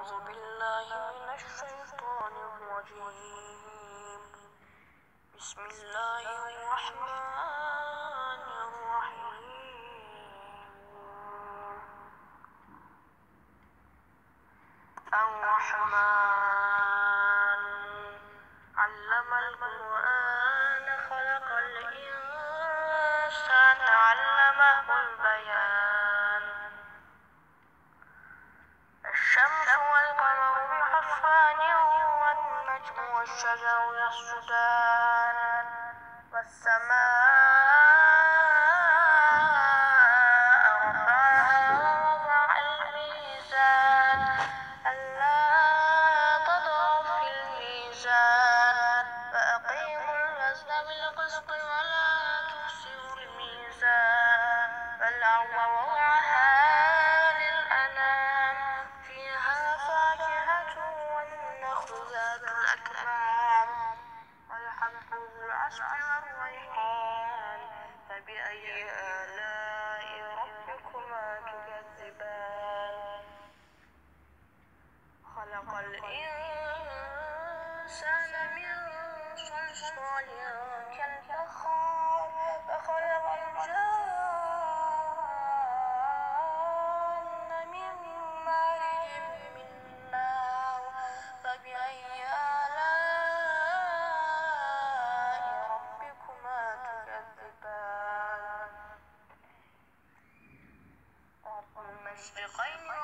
أعوذ بالله من الشيطان الرجيم. بسم الله الرحمن الرحيم. الرحمن علم القرآن خلق الإنسان علمه البيان. الشمس والقمر بحسبان والنجم والشجر يسجدان والسماء رفعها ووضع الميزان ألا تطغوا في الميزان فأقيموا الوزن بالقسط ولا تخسروا الميزان والأرض وضعها للأنام فيها فاكهة والنخل ذات الأكمام والحب ذو العصف والريحان فبأي آلاء ربكما تكذبان. خلق الإنسان من صلصال كالفخار وخلق الجان من مارج من نار فبأي آلاء ربكما تكذبان. رب المشرقين